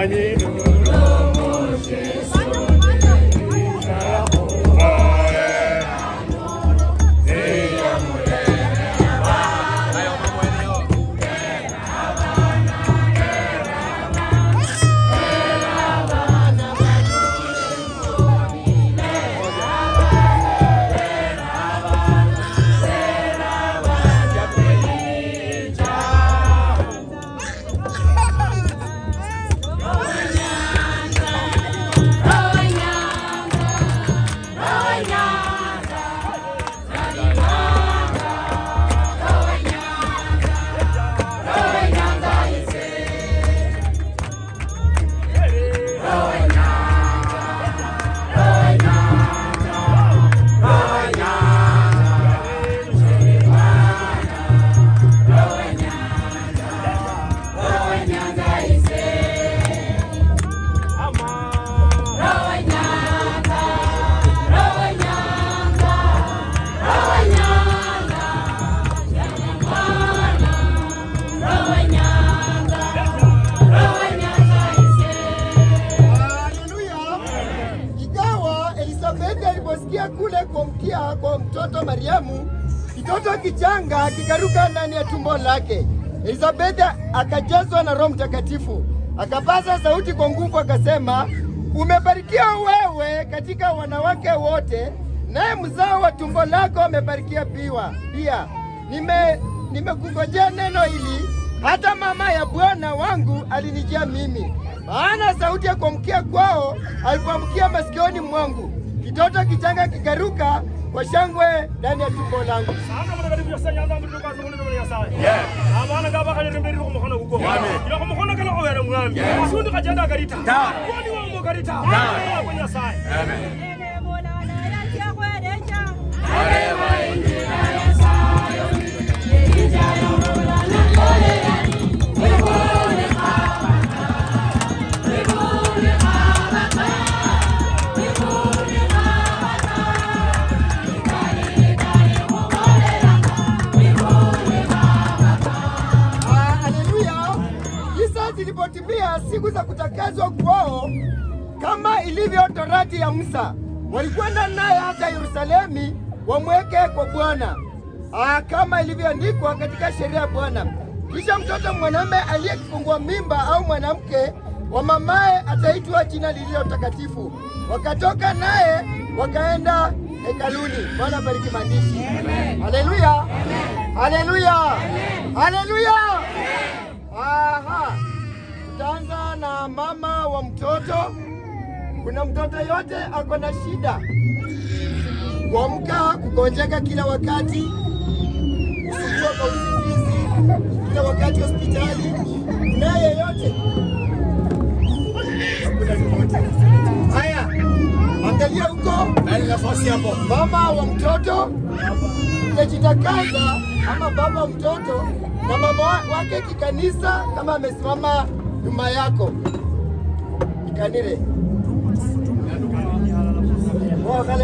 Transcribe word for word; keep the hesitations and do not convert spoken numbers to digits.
Kule kumtia kwa mtoto Mariamu, kitoto kichanga kikaruka ndani ya tumbo lake. Elizabeth akajazwa na Roho Mtakatifu, akapaza sauti kwa nguvu akasema, umebarikiwa wewe katika wanawake wote, naye mzao wa tumbo lako amebarikiwa pia. Pia nime nimekungojea neno hili, hata mama ya Bwana wangu alinijia mimi. Maana sauti ya kuamkia kwao alipoamkia masikioni mwangu. Kitoto kichanga kikaruka kwa shangwe ndani ya tumbo langu. Zilipotimia siku za kutakazwa kwao kama ilivyo torati ya Musa, walikwenda naye hata Yerusalemu wamweke kwa Bwana, kama ilivyoandikwa katika sheria ya Bwana. Kisha mtoto mwanamume aliyekifungua mimba au mwanamke wa mamaye ataitwa jina lililo takatifu. Wakatoka naye wakaenda hekaluni. Bwana bariki maandishi. Haleluya, haleluya, haleluya. Aha. Tutaanza na mama wa mtoto. Kuna mtoto yote ako na shida, kuamka, kugonjeka kila wakati, kusumbua kwa usingizi kila wakati hospitali, na yeyote. Haya, angalia huko na nafasi hapo. Mama wa mtoto unajitakaza ama baba wa mtoto na mama wake kikanisa kama amesimama nyuma yako. Ikanire.